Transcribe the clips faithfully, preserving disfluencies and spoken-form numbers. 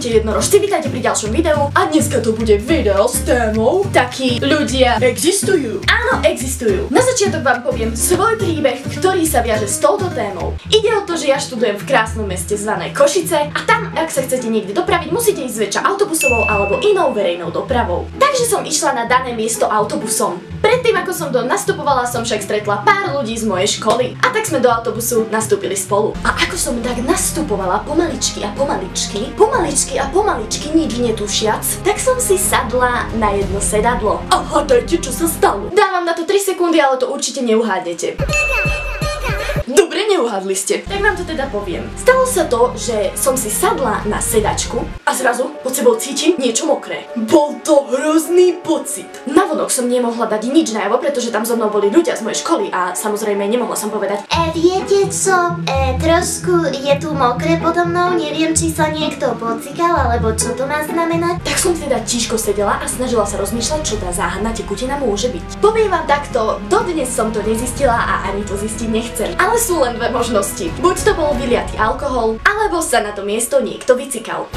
Ahojte jednorožci, vítajte pri ďalšom videu a dneska to bude video s témou Takí ľudia existujú. Áno, existujú. Na začiatok vám poviem svoj príbeh, ktorý sa viaže s touto témou. Ide o to, že ja študujem v krásnom meste zvané Košice a tam, ak sa chcete niekde dopraviť, musíte ísť zväčša autobusovou alebo inou verejnou dopravou. Takže som išla na dané miesto autobusom. Predtým, ako som do nastupovala, som však stretla pár ľudí z mojej školy a tak sme do autobusu nastúpili spolu. A ako som tak nastupovala pomaličky a pomaličky, pomaličky a pomaličky, nič netušiac, tak som si sadla na jedno sedadlo. A hádajte, čo sa stalo? Dávam na to tri sekundy, ale to určite neuhádnete. Dobre, neuhádli ste. Tak vám to teda poviem. Stalo sa to, že som si sadla na sedačku a zrazu pod sebou cítim niečo mokré. Bol to hrozný pocit. Navonok som nemohla dať nič najavo, pretože tam so mnou boli ľudia z mojej školy a samozrejme nemohla som povedať: E, viete čo? E, trošku je tu mokré podo mnou, neviem, či sa niekto pocikal, alebo čo to má znamenať. Tak som teda tížko sedela a snažila sa rozmýšľať, čo tá záhadná tekutina môže byť. Poviem vám takto, dodnes som to nezistila a ani to zistiť nechcem. Ale sú len dve možnosti. Buď to bol vyliatý alkohol, alebo sa na to miesto niekto vycikal.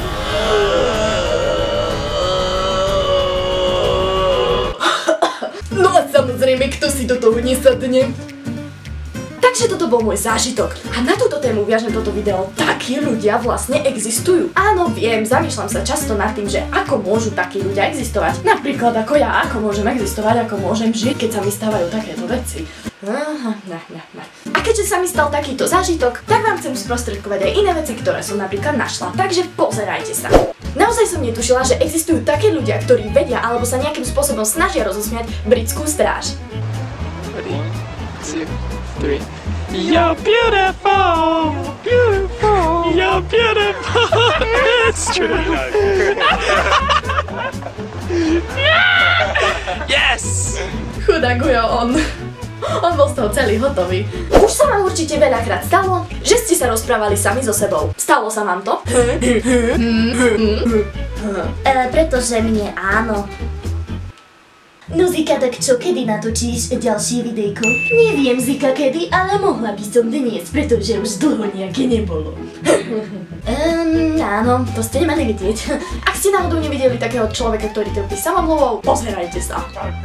No a samozrejme, kto si do toho nesadne. Takže toto bol môj zážitok. A na túto tému viažem toto video. Takí ľudia vlastne existujú. Áno, viem, zamýšľam sa často nad tým, že ako môžu takí ľudia existovať. Napríklad ako ja, ako môžem existovať, ako môžem žiť, keď sa mi stávajú takéto veci. Aha, nah, nah, nah. A keďže sa mi stal takýto zážitok, tak vám chcem sprostredkovať aj iné veci, ktoré som napríklad našla. Takže pozerajte sa. Naozaj som netušila, že existujú takí ľudia, ktorí vedia alebo sa nejakým spôsobom snažia rozosmiať britskú stráž. Three. You're beautiful, beautiful, you're beautiful. It's true. Yes! Chudák Ujo, on. On bol z toho celý hotový. Už sa vám určite veľakrát stalo, že ste sa rozprávali sami so sebou. Stalo sa vám to? E, pretože mne áno. No Zika, tak čo, kedy natočíš ďalšie videjko? Neviem, Zika, kedy, ale mohla by som dnes, pretože už dlho nejaké nebolo. um, áno, to ste nemali vidieť. Ak ste náhodou nevideli takého človeka, ktorý trpí samomluvou, pozerajte sa.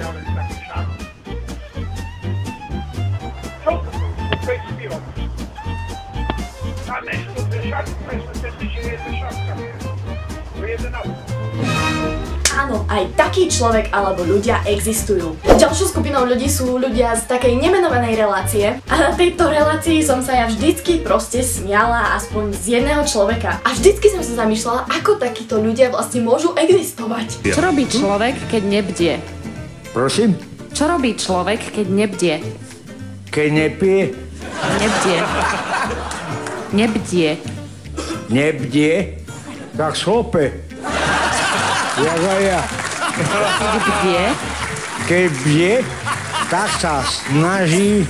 Áno, aj taký človek alebo ľudia existujú. Ďalšou skupinou ľudí sú ľudia z takej nemenovanej relácie a na tejto relácii som sa ja vždycky proste smiala aspoň z jedného človeka. A vždycky som sa zamýšľala, ako takíto ľudia vlastne môžu existovať. Čo robí človek, keď nebdie? Prosím? Čo robí človek, keď nebdie? Keď nepije? Nebdie. Nebdie. Nebdie? Tak slope. Jak aj ja. Keď bdie? Keď bdie, tak sa snaží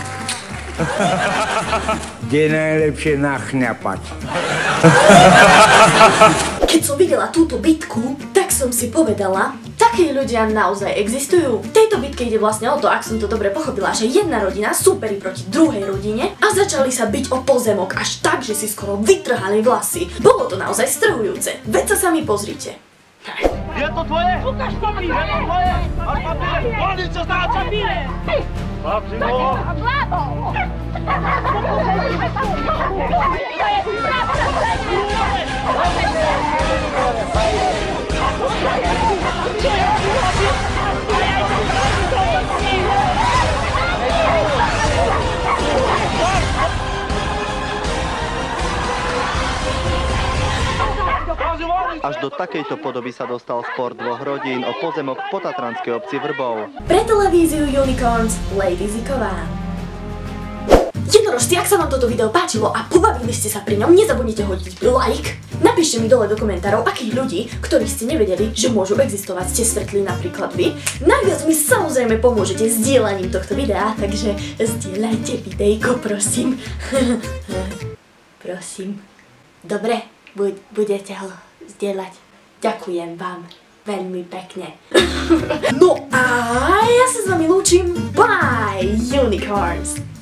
kde najlepšie nachňapať. Keď som videla túto bitku, tak som si povedala, takí ľudia naozaj existujú. V tejto bitke ide vlastne o to, ak som to dobre pochopila, že jedna rodina súperi proti druhej rodine a začali sa biť o pozemok až tak, že si skoro vytrhali vlasy. Bolo to naozaj strhujúce. Veď sa sami pozrite. Je to tvoje? Ukáž papír! Je to tvoje? Máš papír? Volni, čo zná papíre! Chlapci, no! Až do takejto podoby sa dostal spor dvoch rodín o pozemok v potatranskej obci Vrbov. Pre televíziu Unicorns, Lady Ziková. Jednorožci, ak sa vám toto video páčilo a pobavili ste sa pri ňom, nezabudnite hodiť like. Napíšte mi dole do komentárov, akých ľudí, ktorých ste nevedeli, že môžu existovať, ste stretli napríklad vy. Najviac mi samozrejme pomôžete sdielaním tohto videa, takže zdieľajte videjko, prosím. Prosím. Dobre, buď, budete ho zdieľať. Ďakujem vám veľmi pekne. No a ja sa s vami lúčim. Bye, Unicorns!